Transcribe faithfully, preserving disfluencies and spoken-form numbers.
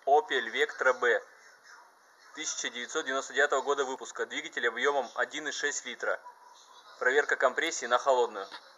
Opel Vectra B тысяча девятьсот девяносто девятого года выпуска, двигатель объемом один и шесть литра. Проверка компрессии на холодную.